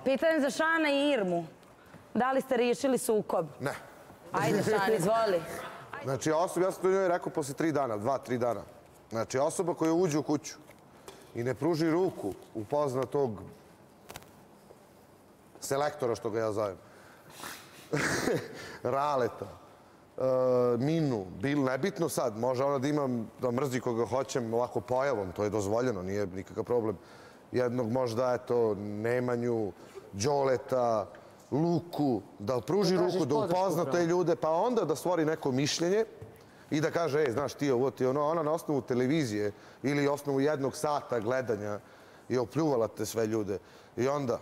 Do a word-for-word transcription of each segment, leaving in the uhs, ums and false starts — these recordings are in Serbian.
Pitanje za Šana i Irmu. Da li ste riješili sukob? Ne. Ajde, Šan, izvoli. Znači, osoba, ja sam to njoj rekao posle tri dana, dva, tri dana. Znači, osoba koja uđe u kuću i ne pruži ruku upozna tog selektora, što ga ja zovem, Raleta, Minu, bil, nebitno sad, može ona da ima, da mrzi koga hoćem ovako pojavom, to je dozvoljeno, nije nikakav problem. Jednog možda, eto, Nemanju, Đoleta, Luku, da pruži ruku, da upozna te ljude, pa onda da stvori neko mišljenje i da kaže, ej, znaš, ti ovo, ti ono, ona na osnovu televizije ili osnovu jednog sata gledanja je opljuvala te sve ljude. I onda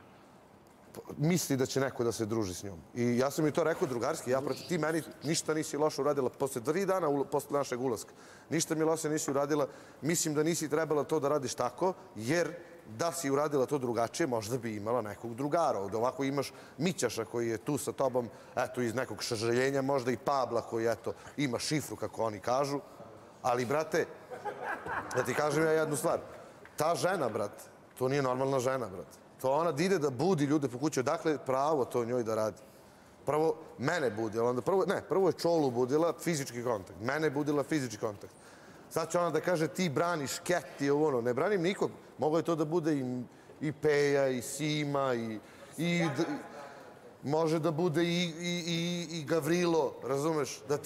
misli da će neko da se druži s njom. I ja sam mi to rekao drugarski, ja proti ti meni ništa nisi loše uradila. Posle tri dana posle našeg ulaska, ništa mi loše nisi uradila. Mislim da nisi trebala to da radiš tako, jer da si uradila to drugačije, možda bi imala nekog drugara. Ovdje ovako imaš Mićaša koji je tu sa tobom, eto, iz nekog šaželjenja, možda i Pabla koji, eto, ima šifru, kako oni kažu. Ali, brate, da ti kažem ja jednu stvar. Ta žena, brate, to nije normalna žena, brate. To ona da ide da budi ljude po kući. Dakle, pravo to njoj da radi. Prvo, mene budila. Ne, prvo je Čolu budila, fizički kontakt. Mene budila fizički kontakt. Sad će ona da kaže ti braniš Ket i ovo ono. Ne branim nikog. Moglo je to da bude i Peja, i Sima, i može da bude i Gavrilo, razumeš? Da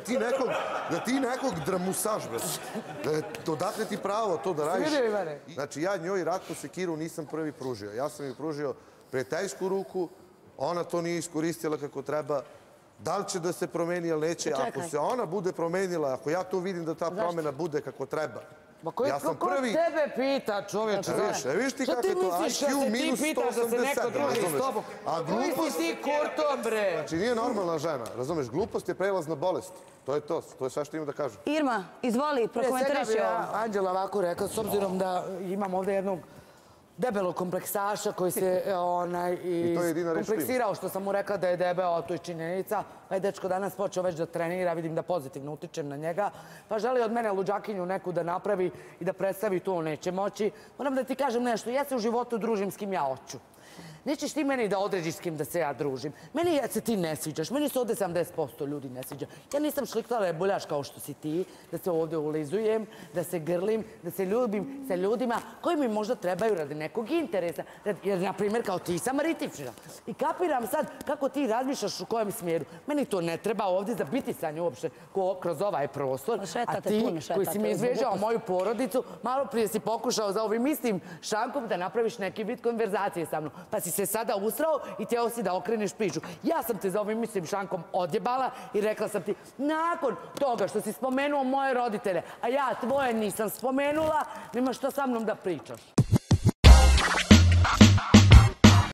ti nekog dramusaš, brate. Odakle ti pravo to da radiš? Znači, ja njoj Ratku Sekiru nisam prvi pružio. Ja sam joj pružio prijateljsku ruku, ona to nije iskoristila kako treba. Da li će da se promeni ili neće? Ako se ona bude promenila, ako ja to vidim da ta promena bude kako treba, ja sam prvi... Ko tebe pita, čovječe? Viš ti kako je to? I Q minus sto osamdeset sedam, razumeš? A glupost... Ti si kurtom, bre! Znači, nije normalna žena, razumeš? Glupost je prelazna bolest. To je to. To je sve što ima da kažem. Irma, izvoli, prokomentariš je ovo. Anđela ovako rekao, s obzirom da imam ovde jednog debelog kompleksaša koji se kompleksirao što sam mu rekla da je debeo, to je činjenica. Ovaj dečko danas počeo već da trenira, vidim da pozitivno utičem na njega, pa želi od mene luđakinju neku da napravi i da predstavi, to neće moći. Moram da ti kažem nešto, ja se u životu družim s kim ja hoću. Nećeš ti meni da određiš s kim da se ja družim. Meni se ti ne sviđaš. Meni se ovde sedamdeset posto ljudi ne sviđa. Ja nisam šliktala buljaš kao što si ti, da se ovde ulizujem, da se grlim, da se ljubim sa ljudima koji mi možda trebaju radi nekog interesa. Jer, na primjer, kao ti sam maritična. I kapiram sad kako ti razmišljaš u kojem smjeru. Meni to ne treba ovdje za bitisanje uopšte kroz ovaj prostor. A ti, koji si mi izvežao moju porodicu, malo prije si pokušao za ovim istim šankom da napraviš neki vid konverzacije sa mnom. Pa si se sada usrao i tijelo si da okreneš priču. Ja sam te za ovim mislim šankom odjebala i rekla sam ti, nakon toga što si spomenuo moje roditelje, a ja tvoje nisam spomenula, nemaš šta sa mnom da pričaš.